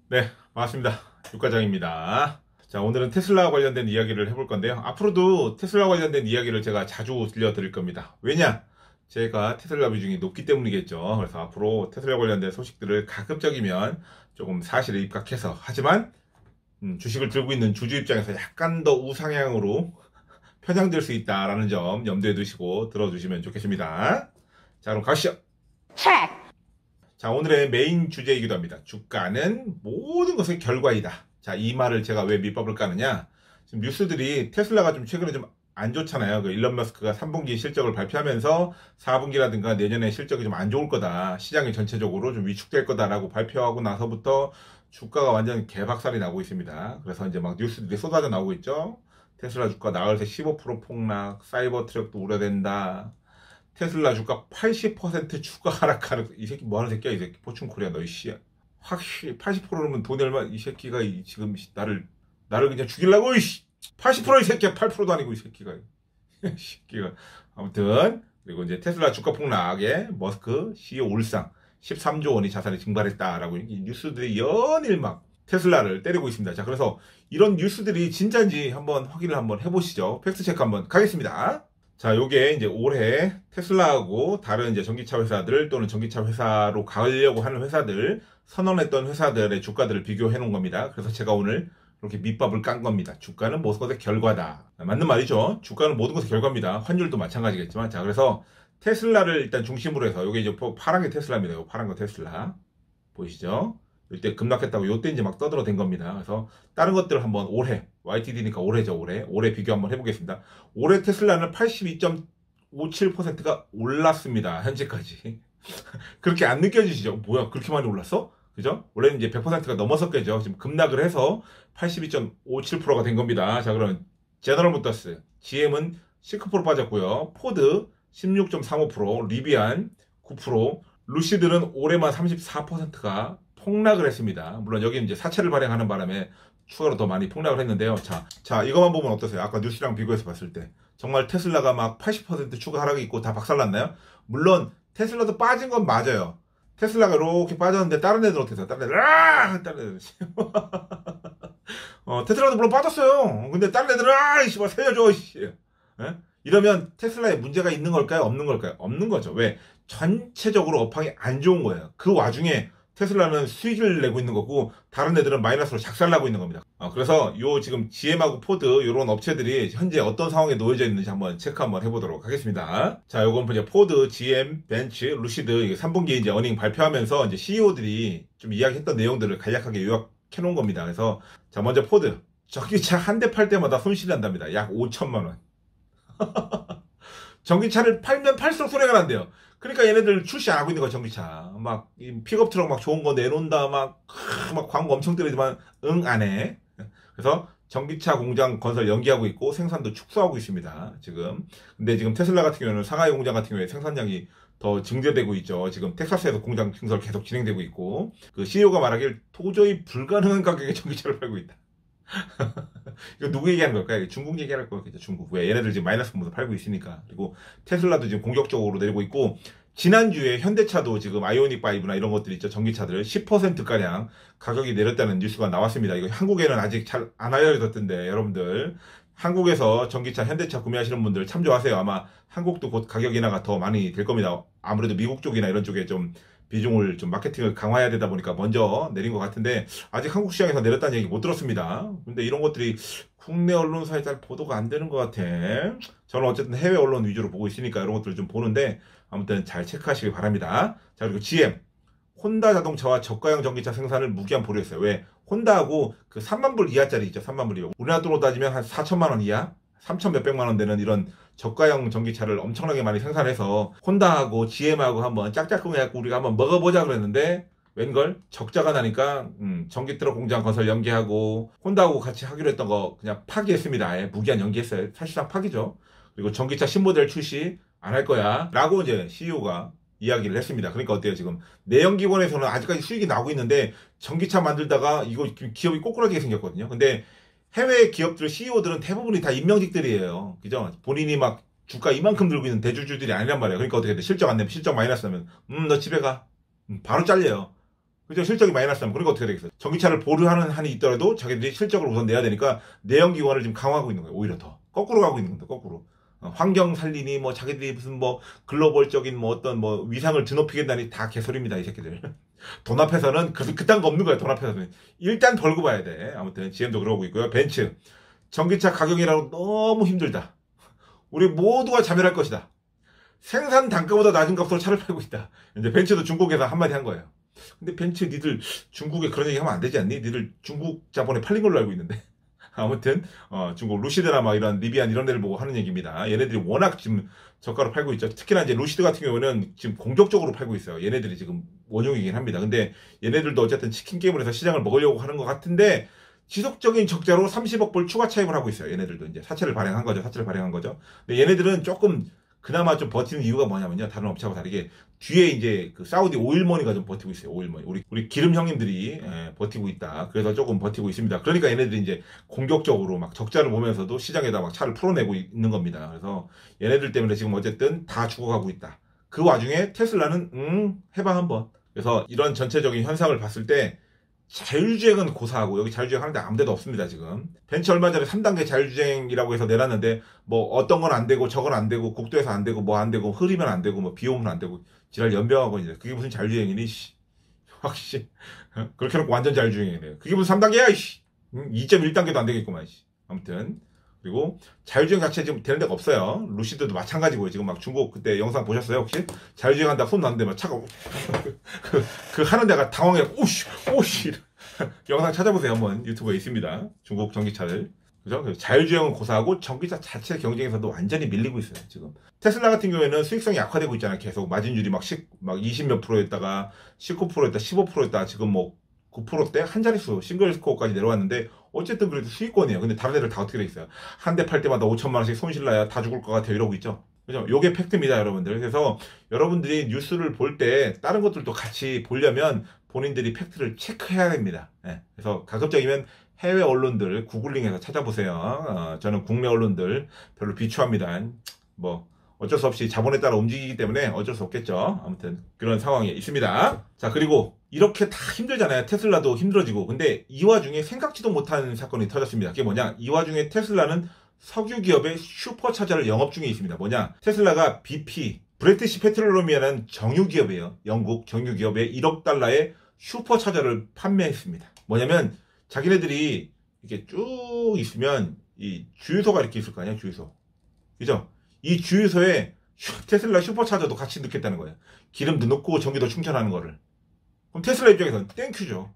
네, 반갑습니다. 육과장입니다. 자, 오늘은 테슬라 관련된 이야기를 해볼 건데요. 앞으로도 테슬라 관련된 이야기를 제가 자주 들려드릴 겁니다. 왜냐? 제가 테슬라 비중이 높기 때문이겠죠. 그래서 앞으로 테슬라 관련된 소식들을 가급적이면 조금 사실에 입각해서, 하지만 주식을 들고 있는 주주 입장에서 약간 더 우상향으로 편향될 수 있다라는 점 염두에 두시고 들어주시면 좋겠습니다. 자, 그럼 가시죠. 자, 오늘의 메인 주제이기도 합니다. 주가는 모든 것의 결과이다. 자, 이 말을 제가 왜 밑밥을 까느냐? 지금 뉴스들이 테슬라가 좀 최근에 좀 안 좋잖아요. 그 일론 머스크가 3분기 실적을 발표하면서 4분기라든가 내년에 실적이 좀 안 좋을 거다. 시장이 전체적으로 좀 위축될 거다라고 발표하고 나서부터 주가가 완전 개박살이 나고 있습니다. 그래서 이제 막 뉴스들이 쏟아져 나오고 있죠. 테슬라 주가 나흘 새 15% 폭락, 사이버 트럭도 우려된다. 테슬라 주가 80% 추가 하락하는, 이 새끼 뭐 하는 새끼야, 이 새끼. 포춘 코리아, 너, 이씨. 확실히 80%면 돈이 얼마, 이 새끼가 지금 나를 그냥 죽이려고, 이씨. 80%이 새끼야, 8%도 아니고, 이 새끼가. 이 새끼가. 아무튼, 그리고 이제 테슬라 주가 폭락에 머스크 CEO 울상 13조 원이 자산이 증발했다라고 이 뉴스들이 연일 막 테슬라를 때리고 있습니다. 자, 그래서 이런 뉴스들이 진짜인지 한번 확인을 한번 해보시죠. 팩트체크 한번 가겠습니다. 자, 요게 이제 올해 테슬라하고 다른 이제 전기차 회사들 또는 전기차 회사로 가려고 하는 회사들, 선언했던 회사들의 주가들을 비교해 놓은 겁니다. 그래서 제가 오늘 이렇게 밑밥을 깐 겁니다. 주가는 모든 것의 결과다. 맞는 말이죠. 주가는 모든 것의 결과입니다. 환율도 마찬가지겠지만. 자, 그래서 테슬라를 일단 중심으로 해서, 요게 이제 파란 게 테슬라입니다. 요 파란 거 테슬라. 보이시죠? 이때 급락했다고 요때 이제 막 떠들어댄 겁니다. 그래서 다른 것들을 한번 올해, YTD니까 올해죠, 올해 비교 한번 해보겠습니다. 올해 테슬라는 82.57%가 올랐습니다. 현재까지. 그렇게 안 느껴지시죠? 뭐야, 그렇게 많이 올랐어? 그죠? 원래는 이제 100%가 넘었었겠죠. 지금 급락을 해서 82.57%가 된 겁니다. 자, 그러면 제너럴 모터스, GM은 19% 빠졌고요. 포드 16.35%, 리비안 9%, 루시드는 올해만 34%가 폭락을 했습니다. 물론 여기 이제 사채를 발행하는 바람에 추가로 더 많이 폭락을 했는데요. 자, 이것만 보면 어떠세요? 아까 뉴스랑 비교해서 봤을 때. 정말 테슬라가 막 80% 추가 하락이 있고 다 박살났나요? 물론 테슬라도 빠진 건 맞아요. 테슬라가 이렇게 빠졌는데 다른 애들 어떻게 해요? 다른 애들 테슬라도 물론 빠졌어요. 근데 다른 애들은 씨발 살려줘, 씨. 예? 이러면 테슬라에 문제가 있는 걸까요? 없는 걸까요? 없는 거죠. 왜? 전체적으로 업황이 안 좋은 거예요. 그 와중에 테슬라는 수익을 내고 있는 거고 다른 애들은 마이너스로 작살나고 있는 겁니다. 그래서 요 지금 GM하고 포드 요런 업체들이 현재 어떤 상황에 놓여져 있는지 한번 체크 한번 해보도록 하겠습니다. 자, 요건 이제 포드, GM, 벤츠, 루시드 3분기 이제 어닝 발표하면서 이제 CEO들이 좀 이야기했던 내용들을 간략하게 요약해 놓은 겁니다. 그래서 자, 먼저 포드. 전기차 한 대 팔 때마다 손실이 난답니다. 약 5천만 원. 전기차를 팔면 팔수록 손해가 난대요. 그러니까 얘네들 출시 안 하고 있는 거야, 전기차. 막, 픽업 트럭 막 좋은 거 내놓는다, 막 광고 엄청 때리지만, 안 해. 그래서 전기차 공장 건설 연기하고 있고, 생산도 축소하고 있습니다, 지금. 근데 지금 테슬라 같은 경우는 상하이 공장 같은 경우에 생산량이 더 증대되고 있죠. 지금 텍사스에서 공장 증설 계속 진행되고 있고, 그 CEO가 말하길 도저히 불가능한 가격에 전기차를 팔고 있다. 이거 누구 얘기하는 걸까요? 중국 얘기할 거겠죠, 중국. 왜? 얘네들 지금 마이너스 보면서 팔고 있으니까. 그리고 테슬라도 지금 공격적으로 내리고 있고, 지난주에 현대차도 지금 아이오닉 5나 이런 것들 있죠, 전기차들 10%가량 가격이 내렸다는 뉴스가 나왔습니다. 이거 한국에는 아직 잘 안 알려졌던데, 여러분들. 한국에서 전기차, 현대차 구매하시는 분들 참조하세요. 아마 한국도 곧 가격 인하가 더 많이 될 겁니다. 아무래도 미국 쪽이나 이런 쪽에 좀 비중을 좀 마케팅을 강화해야 되다 보니까 먼저 내린 것 같은데 아직 한국 시장에서 내렸다는 얘기 못 들었습니다. 근데 이런 것들이 국내 언론사에 잘 보도가 안 되는 것 같아. 저는 어쨌든 해외 언론 위주로 보고 있으니까 이런 것들을 좀 보는데 아무튼 잘 체크하시길 바랍니다. 자, 그리고 GM. 혼다 자동차와 저가형 전기차 생산을 무기한 보류했어요. 왜? 혼다하고 그 3만 불 이하짜리 있죠. 3만 불 이하. 우리나라 돈으로 따지면 한 4천만 원 이하? 3천 몇백만 원 되는 이런 저가형 전기차를 엄청나게 많이 생산해서 혼다하고 GM하고 한번 짝짝꿍해갖고 우리가 한번 먹어보자 그랬는데 웬걸 적자가 나니까 전기트럭 공장 건설 연기하고 혼다하고 같이 하기로 했던 거 그냥 파기했습니다. 아예 무기한 연기했어요. 사실상 파기죠. 그리고 전기차 신모델 출시 안 할 거야 라고 이제 CEO가 이야기를 했습니다. 그러니까 어때요? 지금 내연기관에서는 아직까지 수익이 나고 있는데 전기차 만들다가 이거 기업이 꼬꾸라지게 생겼거든요. 근데 해외 기업들 CEO들은 대부분이 다 임명직들이에요. 그죠? 본인이 막 주가 이만큼 들고 있는 대주주들이 아니란 말이에요. 그러니까 어떻게 돼? 실적 안 내면, 실적 마이너스 나면, 너 집에 가. 바로 잘려요. 그죠? 실적이 마이너스 나면 그러니까 어떻게 되겠어요? 전기차를 보류하는 한이 있더라도 자기들이 실적을 우선 내야 되니까 내연기관을 지금 강화하고 있는 거예요. 오히려 더 거꾸로 가고 있는 겁니다. 거꾸로. 환경 살리니 뭐 자기들이 무슨 뭐 글로벌적인 뭐 어떤 뭐 위상을 드높이겠다니 다 개소리입니다. 이 새끼들. 돈 앞에서는 그딴 거 없는 거예요. 돈 앞에서는 일단 벌고 봐야 돼. 아무튼 GM도 그러고 있고요. 벤츠 전기차 가격이라고 너무 힘들다. 우리 모두가 자멸할 것이다. 생산 단가보다 낮은 값으로 차를 팔고 있다. 이제 벤츠도 중국에서 한마디 한 거예요. 근데 벤츠 니들 중국에 그런 얘기 하면 안 되지 않니? 니들 중국 자본에 팔린 걸로 알고 있는데. 아무튼 중국 루시드나 막 이런 리비안 이런 데를 보고 하는 얘기입니다. 얘네들이 워낙 지금 저가로 팔고 있죠. 특히나 이제 루시드 같은 경우는 지금 공격적으로 팔고 있어요. 얘네들이 지금 원흉이긴 합니다. 근데 얘네들도 어쨌든 치킨 게임을 해서 시장을 먹으려고 하는 것 같은데 지속적인 적자로 30억 불 추가 차입을 하고 있어요. 얘네들도 이제 사채를 발행한 거죠. 사채를 발행한 거죠. 근데 얘네들은 조금 그나마 좀 버티는 이유가 뭐냐면요. 다른 업체하고 다르게 뒤에 이제 그 사우디 오일머니가 좀 버티고 있어요. 오일머니. 우리 기름 형님들이 버티고 있다. 그래서 조금 버티고 있습니다. 그러니까 얘네들이 이제 공격적으로 막 적자를 보면서도 시장에다 막 차를 풀어내고 있는 겁니다. 그래서 얘네들 때문에 지금 어쨌든 다 죽어가고 있다. 그 와중에 테슬라는 해봐 한번. 그래서 이런 전체적인 현상을 봤을 때 자율주행은 고사하고 여기 자율주행 하는데 아무 데도 없습니다. 지금 벤츠 얼마 전에 3단계 자율주행이라고 해서 내놨는데 뭐 어떤 건 안 되고 저건 안 되고 국도에서 안 되고 뭐 안 되고 흐리면 안 되고 뭐 비 오면 안 되고 지랄 연병하고 이제 그게 무슨 자율주행이니 확실히 그렇게 해놓고 완전 자율주행이네요. 그게 무슨 3단계야 2.1단계도 안 되겠구만. 아무튼 그리고 자율주행 자체 지금 되는 데가 없어요. 루시드도 마찬가지고요. 지금 막 중국 그때 영상 보셨어요 혹시? 자율주행 한다 손 놨는데 막 차가 그 하는 데가 당황해. 오씨 영상 찾아보세요. 한번 유튜브에 있습니다. 중국 전기차들. 그죠? 자율주행은 고사하고 전기차 자체 경쟁에서도 완전히 밀리고 있어요. 지금 테슬라 같은 경우에는 수익성이 약화되고 있잖아요. 계속 마진율이 막 20몇 프로였다가 19%였다 15%였다 지금 뭐 9%대 한 자릿수 싱글 스코어까지 내려왔는데 어쨌든 그래도 수익권이에요. 근데 다른 애들 다 어떻게 돼 있어요? 한 대 팔 때마다 5천만 원씩 손실나야 다 죽을 것 같아 이러고 있죠. 그죠? 요게 팩트입니다, 여러분들. 그래서 여러분들이 뉴스를 볼 때 다른 것들도 같이 보려면 본인들이 팩트를 체크해야 됩니다. 네. 그래서 가급적이면 해외 언론들 구글링해서 찾아보세요. 저는 국내 언론들 별로 비추합니다. 뭐 어쩔 수 없이 자본에 따라 움직이기 때문에 어쩔 수 없겠죠. 아무튼 그런 상황이 있습니다. 자, 그리고 이렇게 다 힘들잖아요. 테슬라도 힘들어지고. 근데 이 와중에 생각지도 못한 사건이 터졌습니다. 그게 뭐냐? 이 와중에 테슬라는 석유 기업의 슈퍼차저를 영업 중에 있습니다. 뭐냐? 테슬라가 BP, 브리티시 페트롤리움이라는 정유 기업이에요. 영국 정유 기업의 1억 달러의 슈퍼차저를 판매했습니다. 뭐냐면 자기네들이 이렇게 쭉 있으면 이 주유소가 이렇게 있을 거 아니야? 주유소. 그죠? 이 주유소에 테슬라 슈퍼차저도 같이 넣겠다는 거예요. 기름도 넣고 전기도 충전하는 거를. 그럼 테슬라 입장에서는 땡큐죠.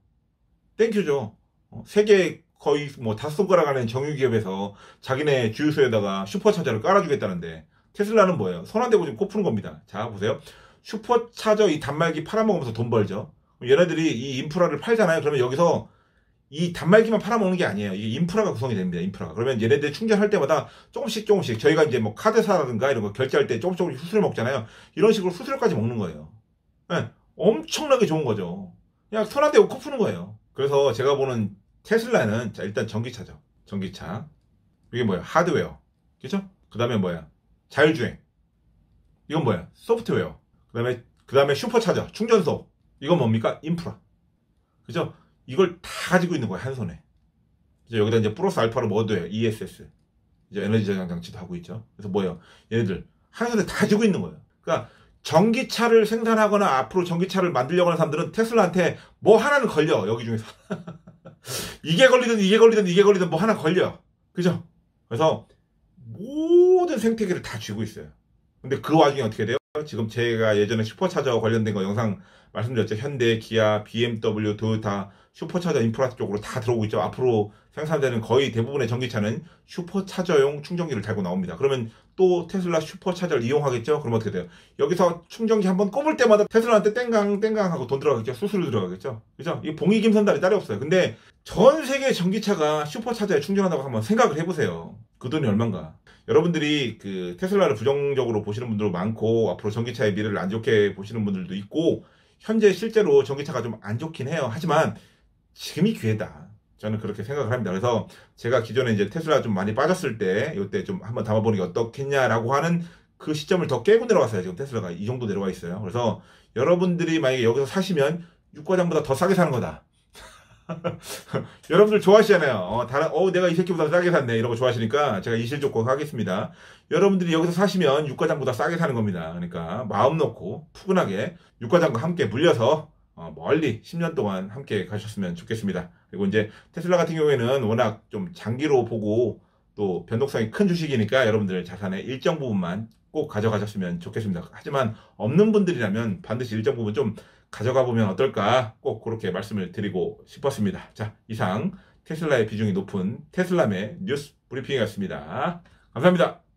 땡큐죠. 세계 거의 뭐 5손가락 안에 정유기업에서 자기네 주유소에다가 슈퍼차저를 깔아주겠다는데 테슬라는 뭐예요? 손 안 대고 지금 코 푸는 겁니다. 자, 보세요. 슈퍼차저 이 단말기 팔아먹으면서 돈 벌죠. 얘네들이 이 인프라를 팔잖아요. 그러면 여기서 이 단말기만 팔아먹는 게 아니에요. 이게 인프라가 구성이 됩니다. 인프라가. 그러면 얘네들 충전할 때마다 조금씩 저희가 이제 뭐 카드사라든가 이런 거 결제할 때 조금씩 수수료 먹잖아요. 이런 식으로 수수료까지 먹는 거예요. 네, 엄청나게 좋은 거죠. 그냥 손 안 대고 코 푸는 거예요. 그래서 제가 보는 테슬라는 자, 일단 전기차죠. 전기차. 이게 뭐야? 하드웨어. 그죠? 그 다음에 뭐야? 자율주행. 이건 뭐야? 소프트웨어. 그 다음에 슈퍼차저. 충전소. 이건 뭡니까? 인프라. 그죠? 이걸 다 가지고 있는 거야, 한 손에. 이제 여기다 이제 플러스 알파로 뭐 넣어요? ESS. 이제 에너지 저장 장치도 하고 있죠. 그래서 뭐예요? 얘네들 한 손에 다 가지고 있는 거예요. 그러니까 전기차를 생산하거나 앞으로 전기차를 만들려고 하는 사람들은 테슬라한테 뭐 하나는 걸려. 여기 중에서. 이게 걸리든 뭐 하나 걸려. 그죠? 그래서 모든 생태계를 다 쥐고 있어요. 근데 그 와중에 어떻게 돼요? 지금 제가 예전에 슈퍼차저 관련된 거 영상 말씀드렸죠. 현대, 기아, BMW, 토요타 슈퍼차저 인프라 쪽으로 다 들어오고 있죠. 앞으로 생산되는 거의 대부분의 전기차는 슈퍼차저용 충전기를 달고 나옵니다. 그러면 또 테슬라 슈퍼차저를 이용하겠죠? 그럼 어떻게 돼요? 여기서 충전기 한번 꼽을 때마다 테슬라한테 땡강 하고 돈 들어가겠죠? 수수료 들어가겠죠? 그죠? 이 봉이김선달이 따로 없어요. 근데 전 세계 전기차가 슈퍼차저에 충전한다고 한번 생각을 해보세요. 그 돈이 얼만가? 여러분들이 그 테슬라를 부정적으로 보시는 분들도 많고 앞으로 전기차의 미래를 안 좋게 보시는 분들도 있고 현재 실제로 전기차가 좀 안 좋긴 해요. 하지만 지금이 기회다. 저는 그렇게 생각을 합니다. 그래서 제가 기존에 이제 테슬라 좀 많이 빠졌을 때 이때 좀 한번 담아보는 게 어떻겠냐라고 하는 그 시점을 더 깨고 내려왔어요. 지금 테슬라가 이 정도 내려와 있어요. 그래서 여러분들이 만약에 여기서 사시면 유가장보다 더 싸게 사는 거다. 여러분들 좋아하시잖아요. 내가 이 새끼보다 싸게 샀네. 이러고 좋아하시니까 제가 이실 조건 하겠습니다. 여러분들이 여기서 사시면 유가장보다 싸게 사는 겁니다. 그러니까 마음 놓고 푸근하게 유가장과 함께 물려서 멀리 10년 동안 함께 가셨으면 좋겠습니다. 그리고 이제 테슬라 같은 경우에는 워낙 좀 장기로 보고 또 변동성이 큰 주식이니까 여러분들 자산의 일정 부분만 꼭 가져가셨으면 좋겠습니다. 하지만 없는 분들이라면 반드시 일정 부분 좀 가져가 보면 어떨까 꼭 그렇게 말씀을 드리고 싶었습니다. 자, 이상 테슬라의 비중이 높은 테슬라의 뉴스 브리핑이었습니다. 감사합니다.